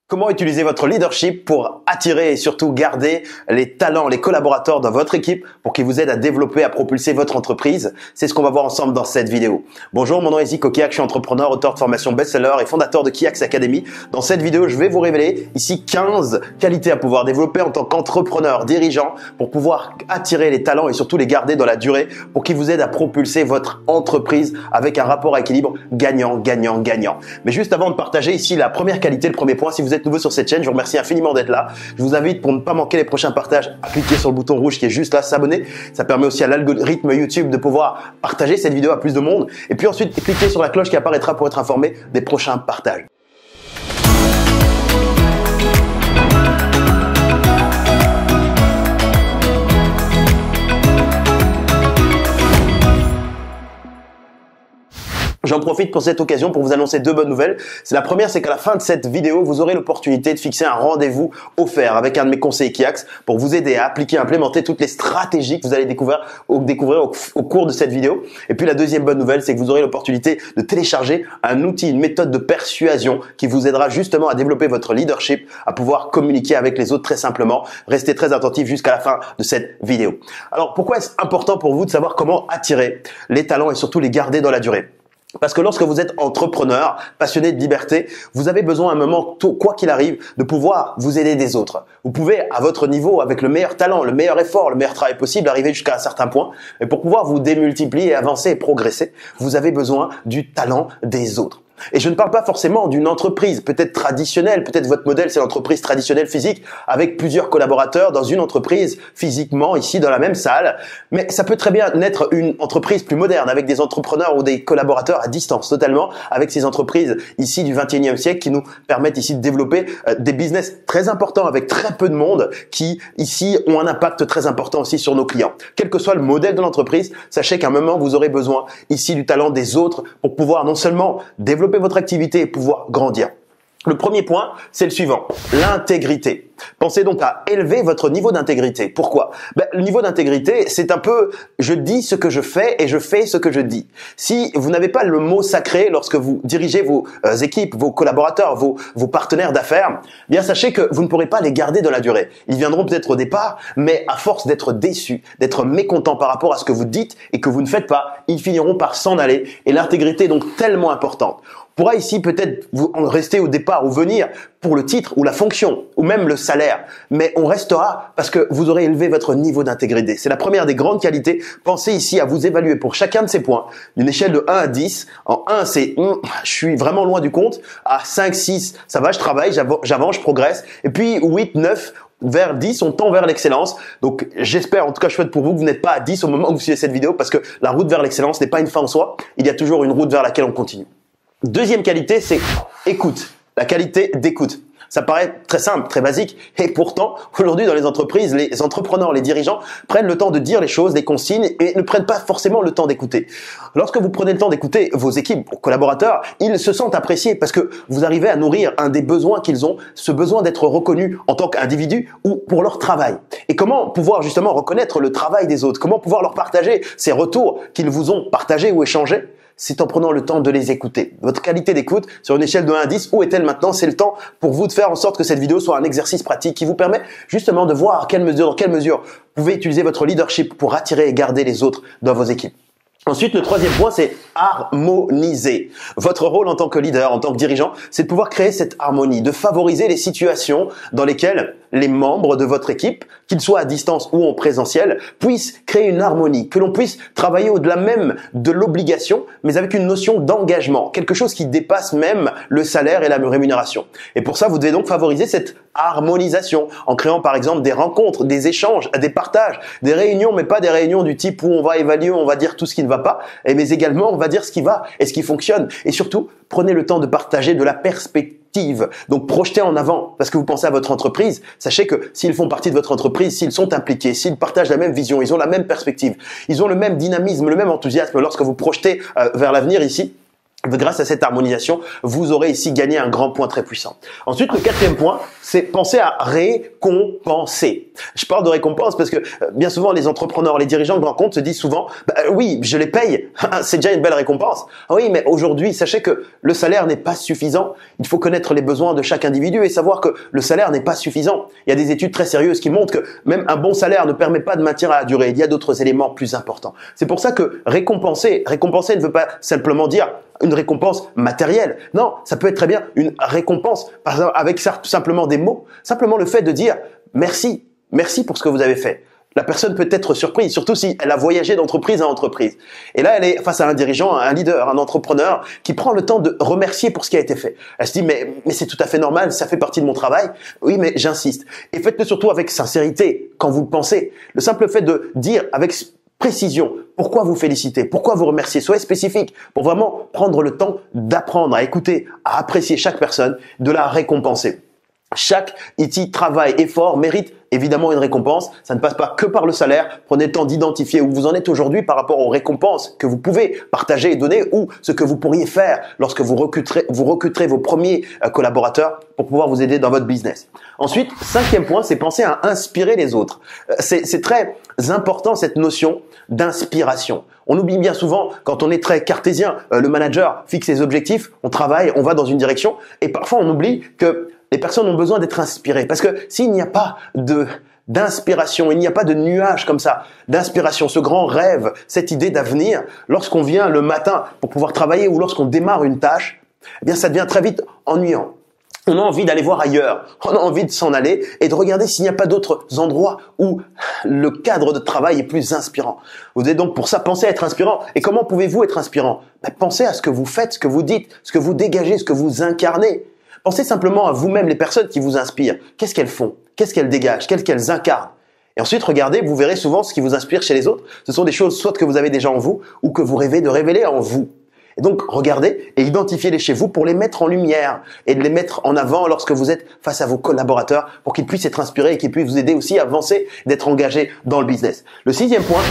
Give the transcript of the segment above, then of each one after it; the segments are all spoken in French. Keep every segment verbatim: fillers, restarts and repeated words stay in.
Comment utiliser votre leadership pour attirer et surtout garder les talents, les collaborateurs dans votre équipe pour qu'ils vous aident à développer, à propulser votre entreprise? C'est ce qu'on va voir ensemble dans cette vidéo. Bonjour, mon nom est Zico Kiak, je suis entrepreneur, auteur de formation best-seller et fondateur de Kiaks Academy. Dans cette vidéo, je vais vous révéler ici quinze qualités à pouvoir développer en tant qu'entrepreneur, dirigeant pour pouvoir attirer les talents et surtout les garder dans la durée pour qu'ils vous aident à propulser votre entreprise avec un rapport à équilibre gagnant, gagnant, gagnant. Mais juste avant de partager ici la première qualité, le premier point, si vous êtes nouveau sur cette chaîne, je vous remercie infiniment d'être là. Je vous invite pour ne pas manquer les prochains partages à cliquer sur le bouton rouge qui est juste là, s'abonner. Ça permet aussi à l'algorithme YouTube de pouvoir partager cette vidéo à plus de monde. Et puis ensuite, cliquez sur la cloche qui apparaîtra pour être informé des prochains partages. J'en profite pour cette occasion pour vous annoncer deux bonnes nouvelles. C'est la première, c'est qu'à la fin de cette vidéo, vous aurez l'opportunité de fixer un rendez-vous offert avec un de mes conseillers Kiaks pour vous aider à appliquer, à implémenter toutes les stratégies que vous allez découvrir, au, découvrir au, au cours de cette vidéo. Et puis la deuxième bonne nouvelle, c'est que vous aurez l'opportunité de télécharger un outil, une méthode de persuasion qui vous aidera justement à développer votre leadership, à pouvoir communiquer avec les autres très simplement. Restez très attentifs jusqu'à la fin de cette vidéo. Alors pourquoi est-ce important pour vous de savoir comment attirer les talents et surtout les garder dans la durée ? Parce que lorsque vous êtes entrepreneur, passionné de liberté, vous avez besoin à un moment, quoi qu'il arrive, de pouvoir vous aider des autres. Vous pouvez, à votre niveau, avec le meilleur talent, le meilleur effort, le meilleur travail possible, arriver jusqu'à un certain point. Et pour pouvoir vous démultiplier, avancer et progresser, vous avez besoin du talent des autres. Et je ne parle pas forcément d'une entreprise peut-être traditionnelle, peut-être votre modèle c'est l'entreprise traditionnelle physique avec plusieurs collaborateurs dans une entreprise physiquement ici dans la même salle, mais ça peut très bien être une entreprise plus moderne avec des entrepreneurs ou des collaborateurs à distance totalement, avec ces entreprises ici du vingt et unième siècle qui nous permettent ici de développer euh, des business très importants avec très peu de monde qui ici ont un impact très important aussi sur nos clients. Quel que soit le modèle de l'entreprise, sachez qu'à un moment vous aurez besoin ici du talent des autres pour pouvoir non seulement développer votre activité et pouvoir grandir. Le premier point, c'est le suivant, l'intégrité. Pensez donc à élever votre niveau d'intégrité. Pourquoi ? Ben, le niveau d'intégrité, c'est un peu « je dis ce que je fais et je fais ce que je dis ». Si vous n'avez pas le mot sacré lorsque vous dirigez vos euh, équipes, vos collaborateurs, vos, vos partenaires d'affaires, bien sachez que vous ne pourrez pas les garder dans la durée. Ils viendront peut-être au départ, mais à force d'être déçus, d'être mécontents par rapport à ce que vous dites et que vous ne faites pas, ils finiront par s'en aller. Et l'intégrité est donc tellement importante. On pourra ici peut-être vous en rester au départ ou venir pour le titre ou la fonction ou même le salaire, mais on restera parce que vous aurez élevé votre niveau d'intégrité. C'est la première des grandes qualités. Pensez ici à vous évaluer pour chacun de ces points d'une échelle de un à dix. En un, c'est hum, je suis vraiment loin du compte. À cinq, six, ça va, je travaille, j'avance, je progresse. Et puis huit, neuf, vers dix, on tend vers l'excellence. Donc j'espère, en tout cas je souhaite pour vous que vous n'êtes pas à dix au moment où vous suivez cette vidéo parce que la route vers l'excellence n'est pas une fin en soi. Il y a toujours une route vers laquelle on continue. Deuxième qualité, c'est écoute, la qualité d'écoute. Ça paraît très simple, très basique, et pourtant, aujourd'hui dans les entreprises, les entrepreneurs, les dirigeants prennent le temps de dire les choses, les consignes, et ne prennent pas forcément le temps d'écouter. Lorsque vous prenez le temps d'écouter vos équipes, vos collaborateurs, ils se sentent appréciés parce que vous arrivez à nourrir un des besoins qu'ils ont, ce besoin d'être reconnus en tant qu'individu ou pour leur travail. Et comment pouvoir justement reconnaître le travail des autres? Comment pouvoir leur partager ces retours qu'ils vous ont partagés ou échangés? C'est en prenant le temps de les écouter. Votre qualité d'écoute sur une échelle de un à dix, où est-elle maintenant? C'est le temps pour vous de faire en sorte que cette vidéo soit un exercice pratique qui vous permet justement de voir à quelle mesure, dans quelle mesure vous pouvez utiliser votre leadership pour attirer et garder les autres dans vos équipes. Ensuite, le troisième point, c'est harmoniser. Votre rôle en tant que leader, en tant que dirigeant, c'est de pouvoir créer cette harmonie, de favoriser les situations dans lesquelles les membres de votre équipe, qu'ils soient à distance ou en présentiel, puissent créer une harmonie, que l'on puisse travailler au-delà même de l'obligation, mais avec une notion d'engagement, quelque chose qui dépasse même le salaire et la rémunération. Et pour ça, vous devez donc favoriser cette harmonisation en créant par exemple des rencontres, des échanges, des partages, des réunions, mais pas des réunions du type où on va évaluer, on va dire tout ce qui ne va pas, mais également on va dire ce qui va et ce qui fonctionne. Et surtout, prenez le temps de partager de la perspective. Donc projetez en avant parce que vous pensez à votre entreprise. Sachez que s'ils font partie de votre entreprise, s'ils sont impliqués, s'ils partagent la même vision, ils ont la même perspective, ils ont le même dynamisme, le même enthousiasme lorsque vous projetez euh, vers l'avenir ici, Grâce à cette harmonisation, vous aurez ici gagné un grand point très puissant. Ensuite, le quatrième point, c'est penser à récompenser. Je parle de récompense parce que euh, bien souvent, les entrepreneurs, les dirigeants de grands comptes se disent souvent bah, « oui, je les paye, c'est déjà une belle récompense ». Oui, mais aujourd'hui, sachez que le salaire n'est pas suffisant. Il faut connaître les besoins de chaque individu et savoir que le salaire n'est pas suffisant. Il y a des études très sérieuses qui montrent que même un bon salaire ne permet pas de maintenir à la durée. Il y a d'autres éléments plus importants. C'est pour ça que récompenser, récompenser ne veut pas simplement dire une récompense matérielle. Non, ça peut être très bien une récompense, par exemple, avec simplement des mots. Simplement le fait de dire merci, merci pour ce que vous avez fait. La personne peut être surprise, surtout si elle a voyagé d'entreprise à entreprise. Et là, elle est face à un dirigeant, un leader, un entrepreneur qui prend le temps de remercier pour ce qui a été fait. Elle se dit, mais, mais c'est tout à fait normal, ça fait partie de mon travail. Oui, mais j'insiste. Et faites-le surtout avec sincérité, quand vous le pensez. Le simple fait de dire avec précision, pourquoi vous féliciter, pourquoi vous remercier, soyez spécifique pour vraiment prendre le temps d'apprendre à écouter, à apprécier chaque personne, de la récompenser. Chaque ici travail, effort mérite évidemment une récompense. Ça ne passe pas que par le salaire. Prenez le temps d'identifier où vous en êtes aujourd'hui par rapport aux récompenses que vous pouvez partager et donner ou ce que vous pourriez faire lorsque vous recruterez, vous recruterez vos premiers collaborateurs pour pouvoir vous aider dans votre business. Ensuite, cinquième point, c'est penser à inspirer les autres. C'est, c'est très important cette notion d'inspiration. On oublie bien souvent quand on est très cartésien, le manager fixe ses objectifs, on travaille, on va dans une direction et parfois on oublie que les personnes ont besoin d'être inspirées parce que s'il n'y a pas de d'inspiration, il n'y a pas de nuage comme ça, d'inspiration, ce grand rêve, cette idée d'avenir, lorsqu'on vient le matin pour pouvoir travailler ou lorsqu'on démarre une tâche, eh bien ça devient très vite ennuyant. On a envie d'aller voir ailleurs, on a envie de s'en aller et de regarder s'il n'y a pas d'autres endroits où le cadre de travail est plus inspirant. Vous devez donc pour ça penser à être inspirant. Et comment pouvez-vous être inspirant? Ben, pensez à ce que vous faites, ce que vous dites, ce que vous dégagez, ce que vous incarnez. Pensez simplement à vous-même, les personnes qui vous inspirent. Qu'est-ce qu'elles font? Qu'est-ce qu'elles dégagent? Qu'est-ce qu'elles incarnent? Et ensuite, regardez, vous verrez souvent ce qui vous inspire chez les autres. Ce sont des choses soit que vous avez déjà en vous ou que vous rêvez de révéler en vous. Et donc, regardez et identifiez-les chez vous pour les mettre en lumière et de les mettre en avant lorsque vous êtes face à vos collaborateurs pour qu'ils puissent être inspirés et qu'ils puissent vous aider aussi à avancer, d'être engagés dans le business. Le sixième point,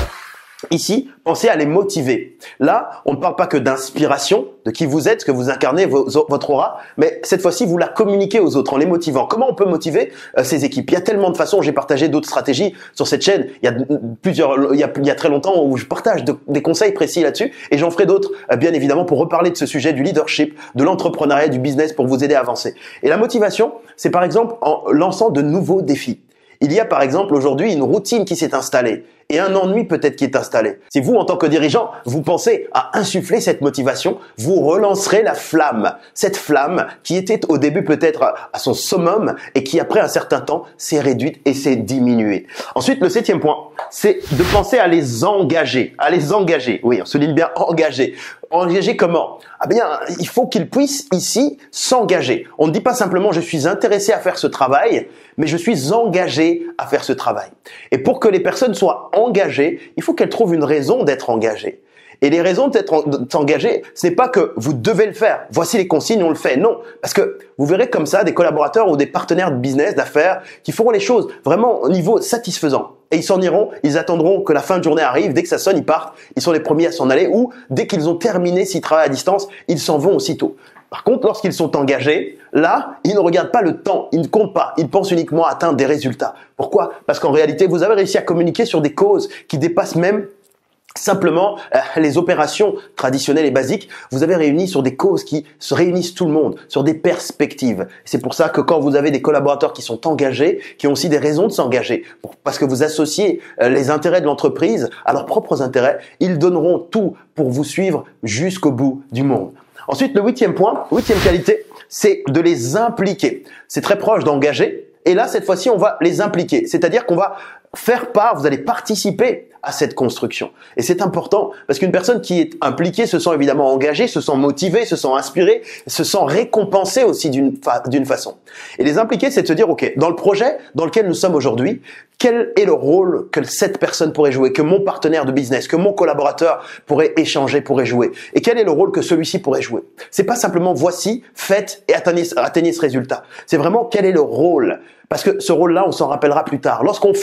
ici, pensez à les motiver. Là, on ne parle pas que d'inspiration, de qui vous êtes, ce que vous incarnez, vos, votre aura, mais cette fois-ci, vous la communiquez aux autres en les motivant. Comment on peut motiver euh, ces équipes? Il y a tellement de façons, j'ai partagé d'autres stratégies sur cette chaîne. Il y a plusieurs, il y a, il y a très longtemps où je partage de, des conseils précis là-dessus et j'en ferai d'autres, euh, bien évidemment, pour reparler de ce sujet du leadership, de l'entrepreneuriat, du business pour vous aider à avancer. Et la motivation, c'est par exemple en lançant de nouveaux défis. Il y a par exemple aujourd'hui une routine qui s'est installée et un ennui peut-être qui est installé. Si vous, en tant que dirigeant, vous pensez à insuffler cette motivation, vous relancerez la flamme. Cette flamme qui était au début peut-être à son summum et qui après un certain temps s'est réduite et s'est diminuée. Ensuite, le septième point, c'est de penser à les engager. À les engager. Oui, on souligne bien engager. Engager comment? Ah bien, il faut qu'ils puissent ici s'engager. On ne dit pas simplement je suis intéressé à faire ce travail, mais je suis engagé à faire ce travail. Et pour que les personnes soient engagées, il faut qu'elles trouvent une raison d'être engagées. Et les raisons d'être engagées, ce n'est pas que vous devez le faire. Voici les consignes, on le fait. Non, parce que vous verrez comme ça des collaborateurs ou des partenaires de business, d'affaires, qui feront les choses vraiment au niveau satisfaisant. Et ils s'en iront, ils attendront que la fin de journée arrive. Dès que ça sonne, ils partent. Ils sont les premiers à s'en aller. Ou dès qu'ils ont terminé, s'ils travaillent à distance, ils s'en vont aussitôt. Par contre, lorsqu'ils sont engagés, là, ils ne regardent pas le temps, ils ne comptent pas, ils pensent uniquement à atteindre des résultats. Pourquoi? Parce qu'en réalité, vous avez réussi à communiquer sur des causes qui dépassent même simplement euh, les opérations traditionnelles et basiques. Vous avez réuni sur des causes qui se réunissent tout le monde, sur des perspectives. C'est pour ça que quand vous avez des collaborateurs qui sont engagés, qui ont aussi des raisons de s'engager, parce que vous associez euh, les intérêts de l'entreprise à leurs propres intérêts, ils donneront tout pour vous suivre jusqu'au bout du monde. Ensuite, le huitième point, huitième qualité, c'est de les impliquer. C'est très proche d'engager. Et là, cette fois-ci, on va les impliquer. C'est-à-dire qu'on va faire part, vous allez participer à cette construction. Et c'est important parce qu'une personne qui est impliquée se sent évidemment engagée, se sent motivée, se sent inspirée, se sent récompensée aussi d'une fa d'une façon. Et les impliquer, c'est de se dire, ok, dans le projet dans lequel nous sommes aujourd'hui, quel est le rôle que cette personne pourrait jouer, que mon partenaire de business, que mon collaborateur pourrait échanger, pourrait jouer, et quel est le rôle que celui-ci pourrait jouer. C'est pas simplement voici, faites et atteignez, atteignez ce résultat. C'est vraiment quel est le rôle. Parce que ce rôle-là, on s'en rappellera plus tard. Lorsqu'on fêtera la victoire,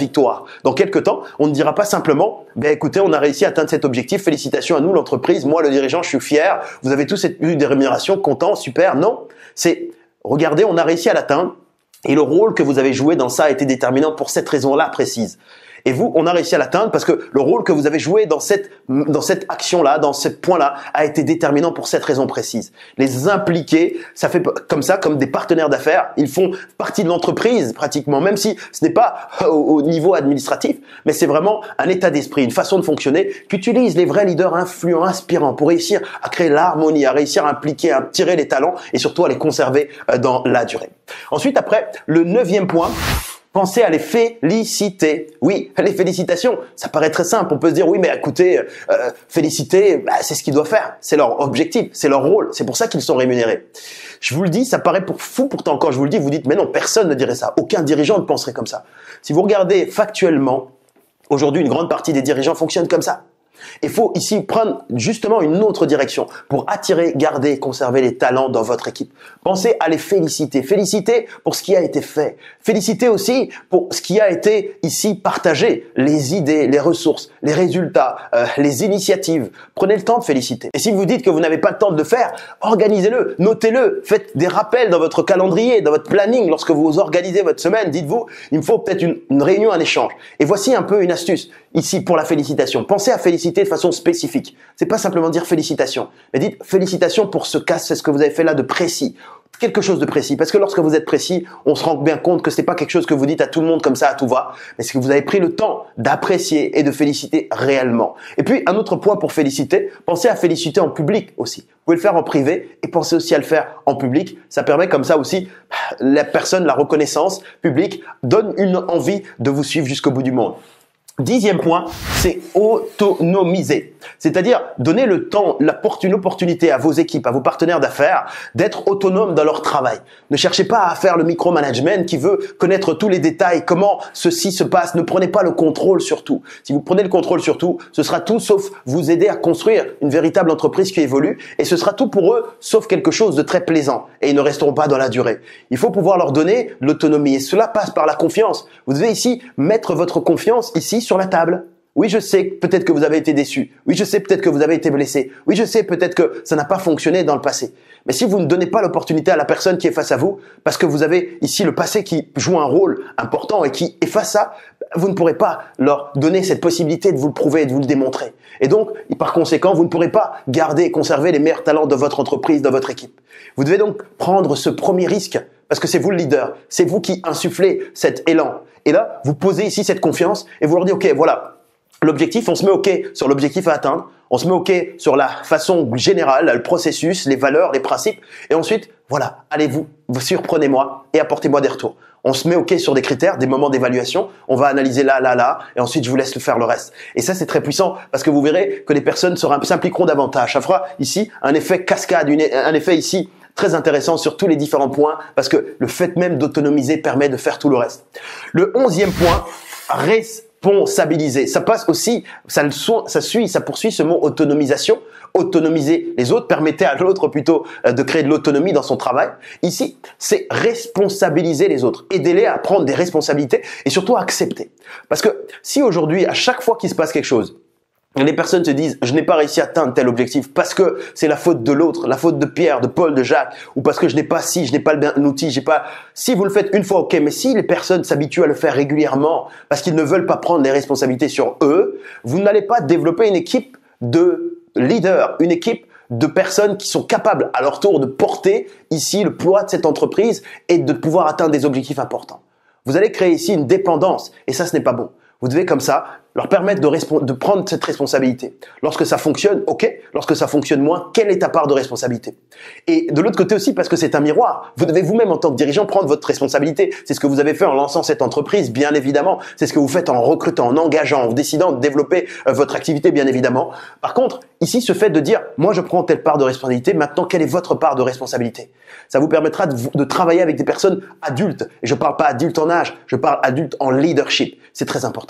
victoire. Dans quelques temps, on ne dira pas simplement ben, « écoutez, on a réussi à atteindre cet objectif, félicitations à nous l'entreprise, moi le dirigeant, je suis fier, vous avez tous eu des rémunérations, content, super ». Non, c'est « regardez, on a réussi à l'atteindre et le rôle que vous avez joué dans ça a été déterminant pour cette raison-là précise ». Et vous, on a réussi à l'atteindre parce que le rôle que vous avez joué dans cette, dans cette action-là, dans ce point-là, a été déterminant pour cette raison précise. Les impliquer, ça fait comme ça, comme des partenaires d'affaires. Ils font partie de l'entreprise pratiquement, même si ce n'est pas au, au niveau administratif, mais c'est vraiment un état d'esprit, une façon de fonctionner qu'utilisent les vrais leaders influents, inspirants pour réussir à créer l'harmonie, à réussir à impliquer, à tirer les talents et surtout à les conserver dans la durée. Ensuite, après, le neuvième point, pensez à les féliciter. Oui, les félicitations, ça paraît très simple. On peut se dire, oui, mais écoutez, euh, féliciter, bah, c'est ce qu'ils doivent faire. C'est leur objectif, c'est leur rôle. C'est pour ça qu'ils sont rémunérés. Je vous le dis, ça paraît pour fou pourtant quand je vous le dis, vous dites, mais non, personne ne dirait ça. Aucun dirigeant ne penserait comme ça. Si vous regardez factuellement, aujourd'hui, une grande partie des dirigeants fonctionnent comme ça. Il faut ici prendre justement une autre direction pour attirer, garder et conserver les talents dans votre équipe. Pensez à les féliciter. Féliciter pour ce qui a été fait. Féliciter aussi pour ce qui a été ici partagé. Les idées, les ressources, les résultats, euh, les initiatives. Prenez le temps de féliciter. Et si vous dites que vous n'avez pas le temps de le faire, organisez-le, notez-le. Faites des rappels dans votre calendrier, dans votre planning. Lorsque vous organisez votre semaine, dites-vous, il me faut peut-être une, une réunion, un échange. Et voici un peu une astuce ici pour la félicitation. Pensez à féliciter de façon spécifique. C'est pas simplement dire félicitations, mais dites félicitations pour ce cas, c'est ce que vous avez fait là de précis. Quelque chose de précis. Parce que lorsque vous êtes précis, on se rend bien compte que ce n'est pas quelque chose que vous dites à tout le monde comme ça à tout va, mais c'est que vous avez pris le temps d'apprécier et de féliciter réellement. Et puis, un autre point pour féliciter, pensez à féliciter en public aussi. Vous pouvez le faire en privé et pensez aussi à le faire en public. Ça permet comme ça aussi, la personne, la reconnaissance publique donne une envie de vous suivre jusqu'au bout du monde. Dixième point, c'est autonomiser. C'est-à-dire donner le temps, une opportunité à vos équipes, à vos partenaires d'affaires d'être autonomes dans leur travail. Ne cherchez pas à faire le micromanagement qui veut connaître tous les détails, comment ceci se passe. Ne prenez pas le contrôle sur tout. Si vous prenez le contrôle sur tout, ce sera tout sauf vous aider à construire une véritable entreprise qui évolue et ce sera tout pour eux sauf quelque chose de très plaisant et ils ne resteront pas dans la durée. Il faut pouvoir leur donner l'autonomie et cela passe par la confiance. Vous devez ici mettre votre confiance ici sur la table. Oui, je sais peut-être que vous avez été déçu. Oui, je sais peut-être que vous avez été blessé. Oui, je sais peut-être que ça n'a pas fonctionné dans le passé. Mais si vous ne donnez pas l'opportunité à la personne qui est face à vous, parce que vous avez ici le passé qui joue un rôle important et qui efface ça, vous ne pourrez pas leur donner cette possibilité de vous le prouver et de vous le démontrer. Et donc, par conséquent, vous ne pourrez pas garder et conserver les meilleurs talents de votre entreprise, de votre équipe. Vous devez donc prendre ce premier risque parce que c'est vous le leader. C'est vous qui insufflez cet élan. Et là, vous posez ici cette confiance et vous leur dites, OK, voilà, l'objectif, on se met OK sur l'objectif à atteindre, on se met OK sur la façon générale, le processus, les valeurs, les principes, et ensuite, voilà, allez-vous, vous surprenez-moi et apportez-moi des retours. On se met OK sur des critères, des moments d'évaluation, on va analyser là, là, là, et ensuite je vous laisse faire le reste. Et ça, c'est très puissant parce que vous verrez que les personnes s'impliqueront davantage. Ça fera ici un effet cascade, une, un effet ici très intéressant sur tous les différents points parce que le fait même d'autonomiser permet de faire tout le reste. Le onzième point, responsabiliser. Ça passe aussi, ça, le, ça suit, ça poursuit ce mot autonomisation. Autonomiser les autres, permettez à l'autre plutôt de créer de l'autonomie dans son travail. Ici, c'est responsabiliser les autres. Aidez-les à prendre des responsabilités et surtout à accepter. Parce que si aujourd'hui, à chaque fois qu'il se passe quelque chose, les personnes se disent « je n'ai pas réussi à atteindre tel objectif parce que c'est la faute de l'autre, la faute de Pierre, de Paul, de Jacques ou parce que je n'ai pas ci, je n'ai pas le bien outil, j'ai pas… » Si vous le faites une fois, ok, mais si les personnes s'habituent à le faire régulièrement parce qu'ils ne veulent pas prendre les responsabilités sur eux, vous n'allez pas développer une équipe de leaders, une équipe de personnes qui sont capables à leur tour de porter ici le poids de cette entreprise et de pouvoir atteindre des objectifs importants. Vous allez créer ici une dépendance et ça, ce n'est pas bon. Vous devez comme ça leur permettre de, de prendre cette responsabilité. Lorsque ça fonctionne, ok. Lorsque ça fonctionne moins, quelle est ta part de responsabilité? Et de l'autre côté aussi, parce que c'est un miroir, vous devez vous-même en tant que dirigeant prendre votre responsabilité. C'est ce que vous avez fait en lançant cette entreprise, bien évidemment. C'est ce que vous faites en recrutant, en engageant, en décidant de développer euh, votre activité, bien évidemment. Par contre, ici, ce fait de dire, moi je prends telle part de responsabilité, maintenant quelle est votre part de responsabilité? Ça vous permettra de, de travailler avec des personnes adultes. Et je ne parle pas adultes en âge, je parle adultes en leadership. C'est très important.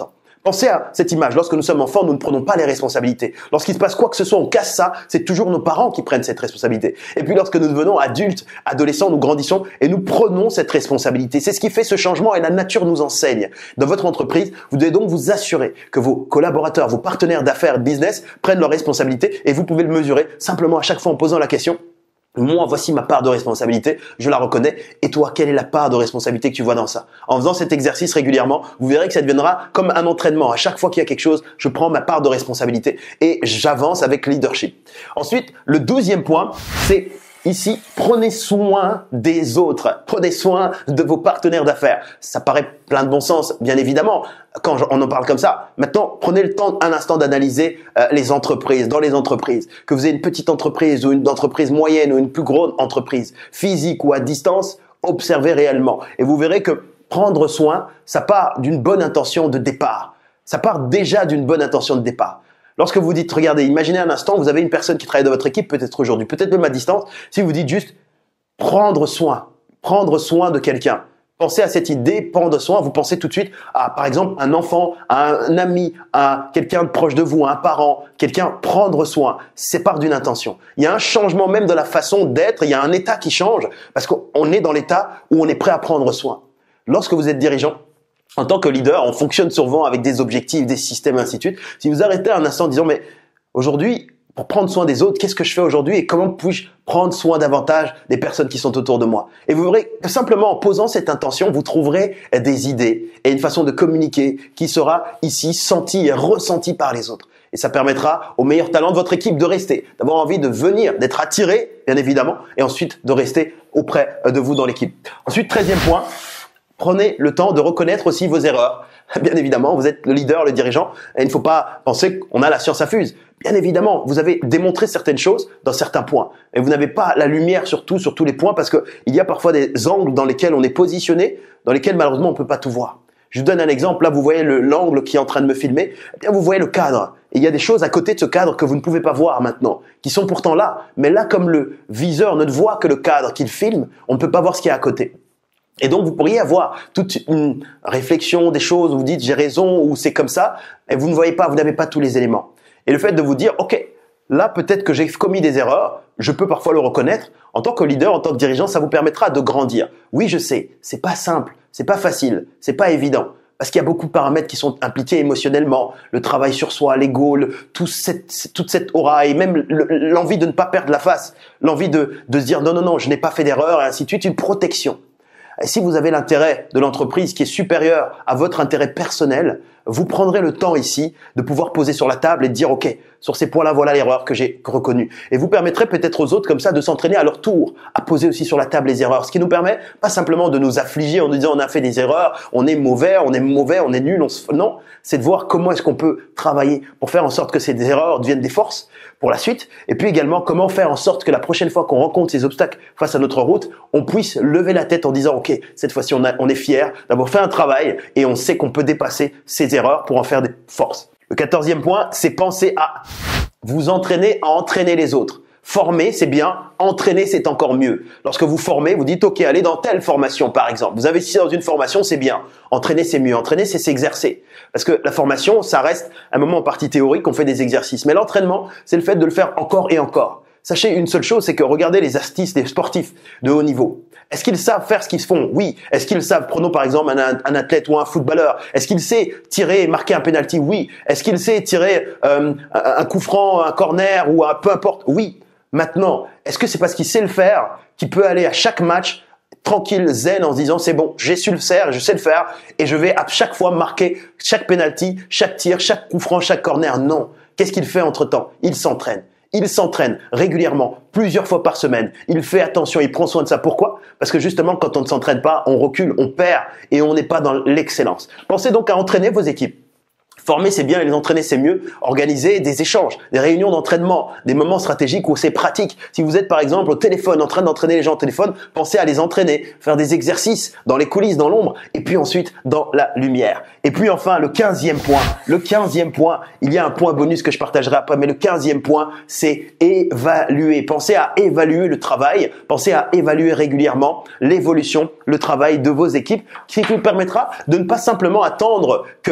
Pensez à cette image. Lorsque nous sommes enfants, nous ne prenons pas les responsabilités. Lorsqu'il se passe quoi que ce soit, on casse ça, c'est toujours nos parents qui prennent cette responsabilité. Et puis lorsque nous devenons adultes, adolescents, nous grandissons et nous prenons cette responsabilité. C'est ce qui fait ce changement et la nature nous enseigne. Dans votre entreprise, vous devez donc vous assurer que vos collaborateurs, vos partenaires d'affaires, business prennent leurs responsabilités et vous pouvez le mesurer simplement à chaque fois en posant la question: moi, voici ma part de responsabilité, je la reconnais. Et toi, quelle est la part de responsabilité que tu vois dans ça? En faisant cet exercice régulièrement, vous verrez que ça deviendra comme un entraînement. À chaque fois qu'il y a quelque chose, je prends ma part de responsabilité et j'avance avec leadership. Ensuite, le douzième point, c'est ici, prenez soin des autres, prenez soin de vos partenaires d'affaires. Ça paraît plein de bon sens, bien évidemment, quand on en parle comme ça. Maintenant, prenez le temps un instant d'analyser euh, les entreprises, dans les entreprises. Que vous ayez une petite entreprise ou une entreprise moyenne ou une plus grande entreprise, physique ou à distance, observez réellement. Et vous verrez que prendre soin, ça part d'une bonne intention de départ. Ça part déjà d'une bonne intention de départ. Lorsque vous dites, regardez, imaginez un instant, vous avez une personne qui travaille dans votre équipe, peut-être aujourd'hui, peut-être même à distance, si vous dites juste prendre soin, prendre soin de quelqu'un. Pensez à cette idée, prendre soin, vous pensez tout de suite à, par exemple, un enfant, à un ami, à quelqu'un de proche de vous, à un parent, quelqu'un, prendre soin, c'est part d'une intention. Il y a un changement même de la façon d'être, il y a un état qui change, parce qu'on est dans l'état où on est prêt à prendre soin. Lorsque vous êtes dirigeant, en tant que leader, on fonctionne souvent avec des objectifs, des systèmes, ainsi de suite. Si vous arrêtez un instant en disant, mais aujourd'hui, pour prendre soin des autres, qu'est-ce que je fais aujourd'hui et comment puis-je prendre soin davantage des personnes qui sont autour de moi? Et vous verrez que simplement en posant cette intention, vous trouverez des idées et une façon de communiquer qui sera ici sentie et ressentie par les autres. Et ça permettra aux meilleurs talents de votre équipe de rester, d'avoir envie de venir, d'être attirés, bien évidemment, et ensuite de rester auprès de vous dans l'équipe. Ensuite, treizième point. Prenez le temps de reconnaître aussi vos erreurs. Bien évidemment, vous êtes le leader, le dirigeant, et il ne faut pas penser qu'on a la science infuse. Bien évidemment, vous avez démontré certaines choses dans certains points, et vous n'avez pas la lumière sur tout, sur tous les points, parce qu'il y a parfois des angles dans lesquels on est positionné, dans lesquels malheureusement on ne peut pas tout voir. Je vous donne un exemple. Là, vous voyez l'angle qui est en train de me filmer. Eh bien, vous voyez le cadre. Et il y a des choses à côté de ce cadre que vous ne pouvez pas voir maintenant, qui sont pourtant là. Mais là, comme le viseur ne voit que le cadre qu'il filme, on ne peut pas voir ce qu'il y a à côté. Et donc, vous pourriez avoir toute une réflexion des choses où vous dites « j'ai raison » ou « c'est comme ça » et vous ne voyez pas, vous n'avez pas tous les éléments. Et le fait de vous dire « ok, là peut-être que j'ai commis des erreurs, je peux parfois le reconnaître », en tant que leader, en tant que dirigeant, ça vous permettra de grandir. Oui, je sais, c'est pas simple, c'est pas facile, c'est pas évident. Parce qu'il y a beaucoup de paramètres qui sont impliqués émotionnellement, le travail sur soi, l'ego, tout cette, toute cette aura et même l'envie de ne pas perdre la face, l'envie de, de se dire « non, non, non, je n'ai pas fait d'erreur » et ainsi de suite, une protection. Et si vous avez l'intérêt de l'entreprise qui est supérieur à votre intérêt personnel, vous prendrez le temps ici de pouvoir poser sur la table et de dire « ok, sur ces points-là, voilà l'erreur que j'ai reconnue ». Et vous permettrez peut-être aux autres comme ça de s'entraîner à leur tour, à poser aussi sur la table les erreurs. Ce qui nous permet pas simplement de nous affliger en nous disant « on a fait des erreurs, on est mauvais, on est mauvais, on est nul ». On se... Non, c'est de voir comment est-ce qu'on peut travailler pour faire en sorte que ces erreurs deviennent des forces pour la suite. Et puis également, comment faire en sorte que la prochaine fois qu'on rencontre ces obstacles face à notre route, on puisse lever la tête en disant « ok, cette fois-ci, on, on est fier d'avoir fait un travail et on sait qu'on peut dépasser ces erreurs pour en faire des forces ». Le quatorzième point, c'est penser à vous entraîner à entraîner les autres. Former, c'est bien. Entraîner, c'est encore mieux. Lorsque vous formez, vous dites « ok, allez dans telle formation par exemple ». Vous investissez dans une formation, c'est bien. Entraîner, c'est mieux. Entraîner, c'est s'exercer. Parce que la formation, ça reste un moment en partie théorique, on fait des exercices. Mais l'entraînement, c'est le fait de le faire encore et encore. Sachez une seule chose, c'est que regardez les artistes, les sportifs de haut niveau. Est-ce qu'ils savent faire ce qu'ils font? Oui. Est-ce qu'ils savent, prenons par exemple un, un athlète ou un footballeur, est-ce qu'il sait tirer et marquer un penalty? Oui. Est-ce qu'il sait tirer euh, un coup franc, un corner ou un, peu importe? Oui. Maintenant, est-ce que c'est parce qu'il sait le faire qu'il peut aller à chaque match tranquille, zen, en se disant c'est bon, j'ai su le faire, je sais le faire et je vais à chaque fois marquer chaque penalty, chaque tir, chaque coup franc, chaque corner? Non. Qu'est-ce qu'il fait entre-temps? Il s'entraîne. Il s'entraîne régulièrement, plusieurs fois par semaine. Il fait attention, il prend soin de ça. Pourquoi? Parce que justement, quand on ne s'entraîne pas, on recule, on perd et on n'est pas dans l'excellence. Pensez donc à entraîner vos équipes. Former, c'est bien et les entraîner, c'est mieux. Organiser des échanges, des réunions d'entraînement, des moments stratégiques où c'est pratique. Si vous êtes par exemple au téléphone, en train d'entraîner les gens au téléphone, pensez à les entraîner, faire des exercices dans les coulisses, dans l'ombre, et puis ensuite dans la lumière. Et puis enfin, le quinzième point. Le quinzième point, il y a un point bonus que je partagerai après, mais le quinzième point, c'est évaluer. Pensez à évaluer le travail, pensez à évaluer régulièrement l'évolution, le travail de vos équipes, ce qui vous permettra de ne pas simplement attendre que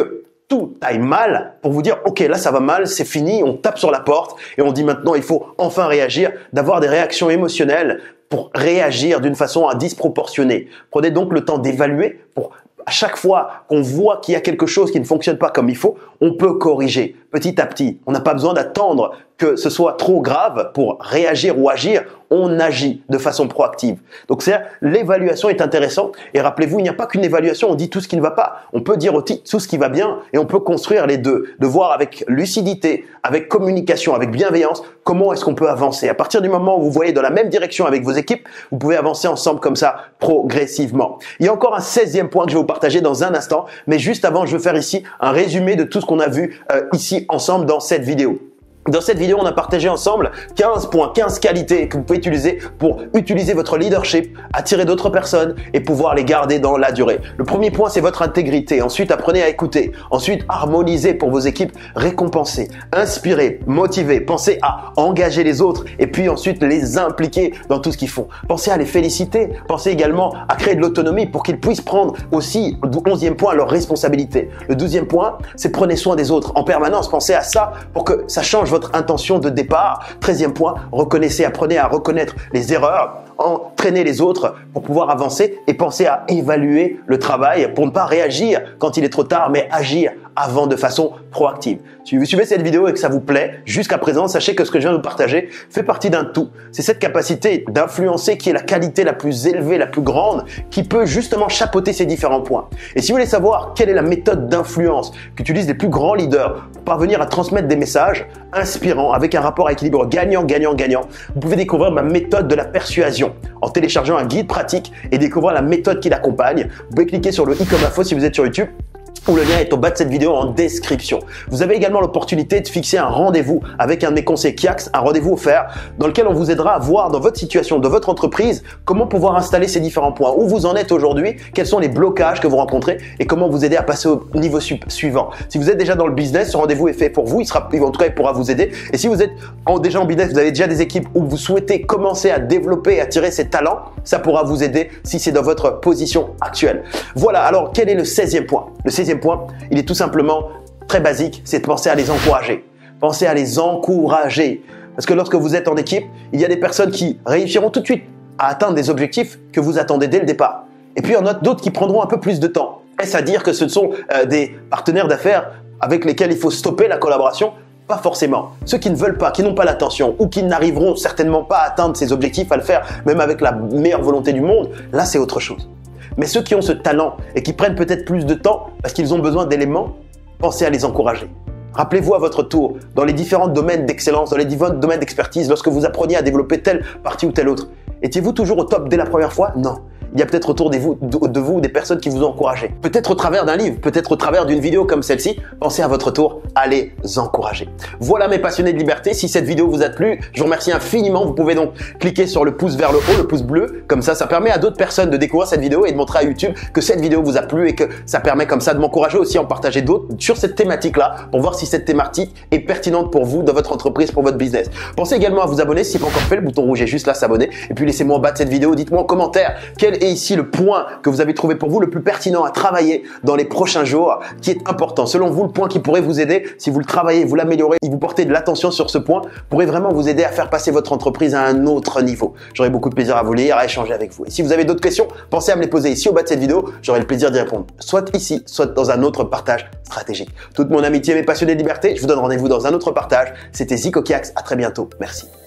tout aille mal pour vous dire ok, là ça va mal, c'est fini, on tape sur la porte et on dit maintenant il faut enfin réagir, d'avoir des réactions émotionnelles pour réagir d'une façon disproportionnée. Prenez donc le temps d'évaluer pour à chaque fois qu'on voit qu'il y a quelque chose qui ne fonctionne pas comme il faut, on peut corriger petit à petit. On n'a pas besoin d'attendre que ce soit trop grave pour réagir ou agir. On agit de façon proactive. Donc c'est l'évaluation est intéressante. Et rappelez-vous, il n'y a pas qu'une évaluation. On dit tout ce qui ne va pas. On peut dire aussi tout ce qui va bien et on peut construire les deux. De voir avec lucidité, avec communication, avec bienveillance, comment est-ce qu'on peut avancer. À partir du moment où vous voyez dans la même direction avec vos équipes, vous pouvez avancer ensemble comme ça progressivement. Il y a encore un seizième point que je vais vous partager dans un instant. Mais juste avant, je vais faire ici un résumé de tout ce qu'on a vu euh, ici ensemble dans cette vidéo. Dans cette vidéo, on a partagé ensemble quinze points, quinze qualités que vous pouvez utiliser pour utiliser votre leadership, attirer d'autres personnes et pouvoir les garder dans la durée. Le premier point, c'est votre intégrité. Ensuite, apprenez à écouter. Ensuite, harmonisez pour vos équipes, récompenser, inspirer, motiver. Pensez à engager les autres et puis ensuite les impliquer dans tout ce qu'ils font. Pensez à les féliciter. Pensez également à créer de l'autonomie pour qu'ils puissent prendre aussi, onzième point, leurs responsabilités. Le douzième point, c'est prenez soin des autres en permanence. Pensez à ça pour que ça change votre intention de départ. treizième point, reconnaissez, apprenez à reconnaître les erreurs, entraînez les autres pour pouvoir avancer et pensez à évaluer le travail pour ne pas réagir quand il est trop tard, mais agir avant de façon proactive. Si vous suivez cette vidéo et que ça vous plaît jusqu'à présent, sachez que ce que je viens de vous partager fait partie d'un tout. C'est cette capacité d'influencer qui est la qualité la plus élevée, la plus grande, qui peut justement chapeauter ces différents points. Et si vous voulez savoir quelle est la méthode d'influence qu'utilisent les plus grands leaders pour parvenir à transmettre des messages inspirants avec un rapport à équilibre gagnant, gagnant, gagnant, vous pouvez découvrir ma méthode de la persuasion en téléchargeant un guide pratique et découvrir la méthode qui l'accompagne. Vous pouvez cliquer sur le i comme info si vous êtes sur YouTube, où le lien est au bas de cette vidéo en description. Vous avez également l'opportunité de fixer un rendez-vous avec un de mes conseillers Kiax, un rendez-vous offert dans lequel on vous aidera à voir dans votre situation, dans votre entreprise, comment pouvoir installer ces différents points, où vous en êtes aujourd'hui, quels sont les blocages que vous rencontrez et comment vous aider à passer au niveau suivant. Si vous êtes déjà dans le business, ce rendez-vous est fait pour vous, il sera, en tout cas, il pourra vous aider. Et si vous êtes en, déjà en business, vous avez déjà des équipes où vous souhaitez commencer à développer et attirer ces talents, ça pourra vous aider si c'est dans votre position actuelle. Voilà, alors quel est le seizième point? Le seizième point, il est tout simplement très basique, c'est de penser à les encourager. Pensez à les encourager. Parce que lorsque vous êtes en équipe, il y a des personnes qui réussiront tout de suite à atteindre des objectifs que vous attendez dès le départ. Et puis il y en a d'autres qui prendront un peu plus de temps. Est-ce à dire que ce sont euh, des partenaires d'affaires avec lesquels il faut stopper la collaboration? Pas forcément. Ceux qui ne veulent pas, qui n'ont pas l'attention ou qui n'arriveront certainement pas à atteindre ces objectifs, à le faire même avec la meilleure volonté du monde, là c'est autre chose. Mais ceux qui ont ce talent et qui prennent peut-être plus de temps parce qu'ils ont besoin d'éléments, pensez à les encourager. Rappelez-vous à votre tour, dans les différents domaines d'excellence, dans les différents domaines d'expertise, lorsque vous appreniez à développer telle partie ou telle autre, étiez-vous toujours au top dès la première fois? Non. Il y a peut-être autour de vous, de vous des personnes qui vous ont encouragé. Peut-être au travers d'un livre, peut-être au travers d'une vidéo comme celle-ci. Pensez à votre tour à les encourager. Voilà mes passionnés de liberté. Si cette vidéo vous a plu, je vous remercie infiniment. Vous pouvez donc cliquer sur le pouce vers le haut, le pouce bleu. Comme ça, ça permet à d'autres personnes de découvrir cette vidéo et de montrer à YouTube que cette vidéo vous a plu et que ça permet comme ça de m'encourager aussi à en partager d'autres sur cette thématique-là pour voir si cette thématique est pertinente pour vous, dans votre entreprise, pour votre business. Pensez également à vous abonner si ce n'est pas encore fait. Le bouton rouge est juste là, s'abonner. Et puis laissez-moi en bas de cette vidéo. Dites-moi en commentaire quel est ici le point que vous avez trouvé pour vous le plus pertinent à travailler dans les prochains jours, qui est important. Selon vous, le point qui pourrait vous aider, si vous le travaillez, vous l'améliorez et vous portez de l'attention sur ce point, pourrait vraiment vous aider à faire passer votre entreprise à un autre niveau. J'aurai beaucoup de plaisir à vous lire, à échanger avec vous. Et si vous avez d'autres questions, pensez à me les poser ici au bas de cette vidéo. J'aurai le plaisir d'y répondre, soit ici, soit dans un autre partage stratégique. Toute mon amitié, mes passionnés de liberté, je vous donne rendez-vous dans un autre partage. C'était Zico Kiax. À très bientôt. Merci.